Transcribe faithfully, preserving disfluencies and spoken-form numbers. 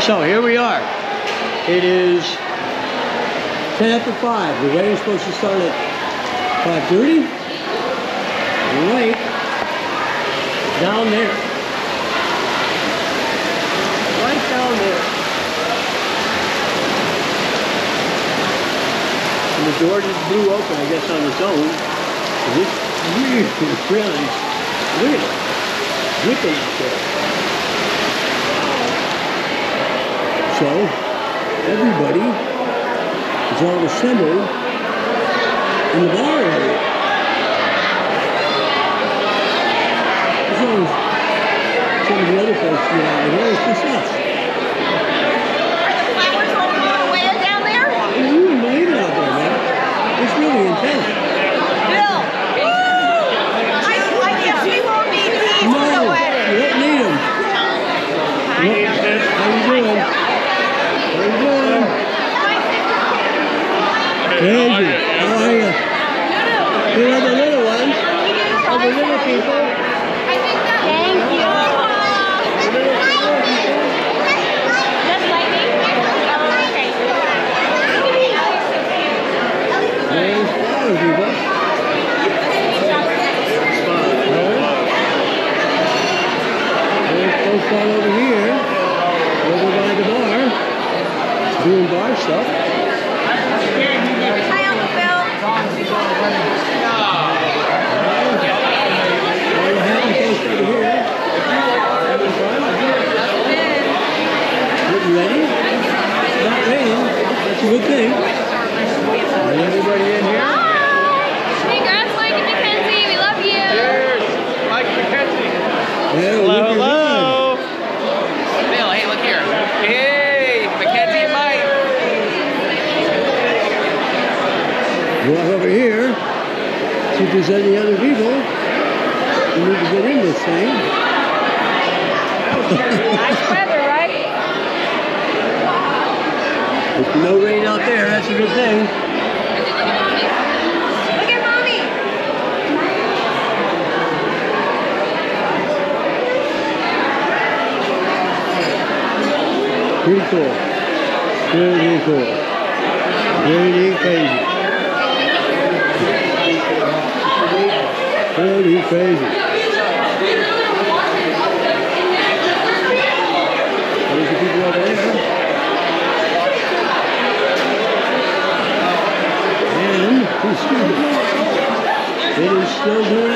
So here we are. It is ten after five. The wedding's supposed to start at five thirty. Right down there. Right down there. And the door just blew open, I guess, on its own. And it's really, really, look at it. Dripping out there. So, everybody is all assembled in the bar area. As long as some of the other folks get out of here, it's just us. Are the flowers all blown away down there? It's really amazing out there, man. It's really intense. Bill! Woo! I, I guess we won't need these No, for the wedding. you don't need them. How you doing? How you doing? Crazy. How are you? You know the little ones? All the little people? Thank you. The little, little people? That's lightning? Okay. There's flowers, people. There's folks all over here, over by the bar, doing bar stuff. Hi, Uncle Phil. All the happy folks over here. Having fun? Getting ready? It's not raining. That's a good thing. And everybody in here? Congrats, Mike and Mackenzie. We love you. Cheers, Mike and Mackenzie. Well, Hello, look hello. Bill, hey, look here. Hey, Mackenzie and Mike. Walk over here, see if there's any other people who need to get in this thing. Nice weather, right? There's no rain out there, that's a good thing. Look at Mommy. Pretty cool. Pretty cool. Pretty crazy. Pretty crazy. There's the people over there. And, excuse me, it is still doing